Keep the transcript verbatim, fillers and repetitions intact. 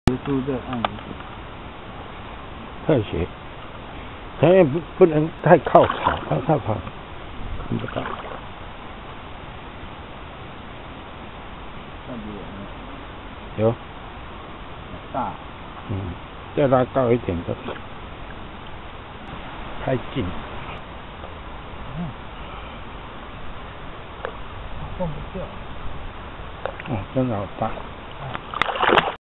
都在按。 特写，咱也不不能太靠草，太靠草看不到。 那边有。 大。 嗯，再拉高一点的，太近。 嗯。放不掉。 哦，真的好大。